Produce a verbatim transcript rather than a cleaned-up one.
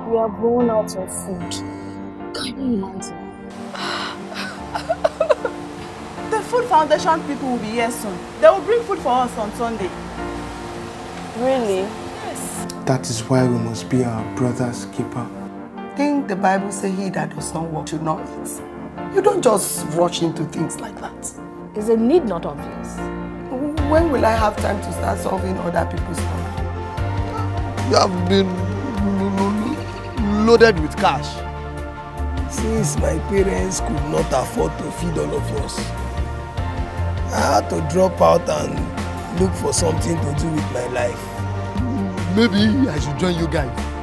We have run out of food. Can you imagine? The Food Foundation people will be here soon. They will bring food for us on Sunday. Really? Yes. That is why we must be our brother's keeper. I think the Bible says he that does not work should not eat. You don't just rush into things like that. Is a need not obvious? When will I have time to start solving other people's problems? You have been loaded with cash. Since my parents could not afford to feed all of us, I had to drop out and look for something to do with my life. Maybe I should join you guys.